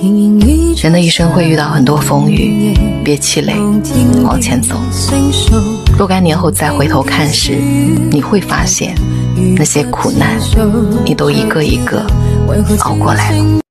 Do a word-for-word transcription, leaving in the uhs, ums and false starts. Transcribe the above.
人的一生会遇到很多风雨，别气馁，往前走。若干年后再回头看时，你会发现那些苦难你都一个一个熬过来了。